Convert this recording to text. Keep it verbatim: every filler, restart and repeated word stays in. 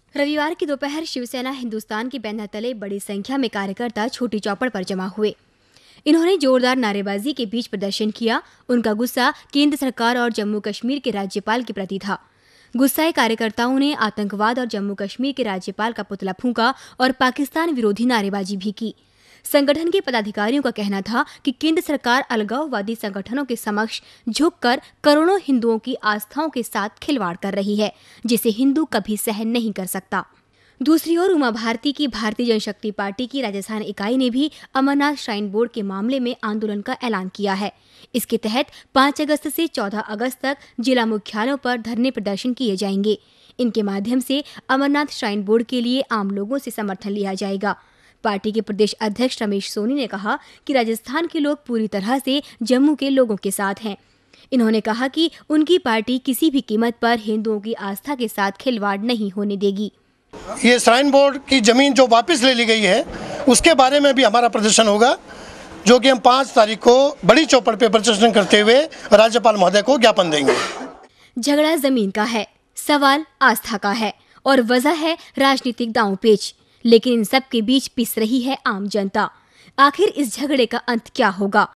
रविवार की दोपहर शिवसेना हिंदुस्तान के बैनर तले बड़ी संख्या में कार्यकर्ता छोटी चौपड़ पर जमा हुए। इन्होंने जोरदार नारेबाजी के बीच प्रदर्शन किया। उनका गुस्सा केंद्र सरकार और जम्मू कश्मीर के राज्यपाल के प्रति था। गुस्साए कार्यकर्ताओं ने आतंकवाद और जम्मू कश्मीर के राज्यपाल का पुतला फूंका और पाकिस्तान विरोधी नारेबाजी भी की। संगठन के पदाधिकारियों का कहना था कि केंद्र सरकार अलगाववादी संगठनों के समक्ष झुककर करोड़ों हिंदुओं की आस्थाओं के साथ खिलवाड़ कर रही है, जिसे हिंदू कभी सहन नहीं कर सकता। दूसरी ओर उमा भारती की भारतीय जनशक्ति पार्टी की राजस्थान इकाई ने भी अमरनाथ श्राइन बोर्ड के मामले में आंदोलन का ऐलान किया है। इसके तहत पाँच अगस्त से चौदह अगस्त तक जिला मुख्यालयों पर धरने प्रदर्शन किए जाएंगे। इनके माध्यम से अमरनाथ श्राइन बोर्ड के लिए आम लोगों से समर्थन लिया जाएगा। पार्टी के प्रदेश अध्यक्ष रमेश सोनी ने कहा कि राजस्थान के लोग पूरी तरह से जम्मू के लोगों के साथ हैं। इन्होंने कहा कि उनकी पार्टी किसी भी कीमत पर हिंदुओं की आस्था के साथ खिलवाड़ नहीं होने देगी। ये श्राइन बोर्ड की जमीन जो वापस ले ली गई है, उसके बारे में भी हमारा प्रदर्शन होगा, जो कि हम पाँच तारीख को बड़ी चौपड़ पे प्रदर्शन करते हुए राज्यपाल महोदय को ज्ञापन देंगे। झगड़ा जमीन का है, सवाल आस्था का है और वजह है राजनीतिक दांव-पेच। लेकिन इन सब के बीच पिस रही है आम जनता। आखिर इस झगड़े का अंत क्या होगा?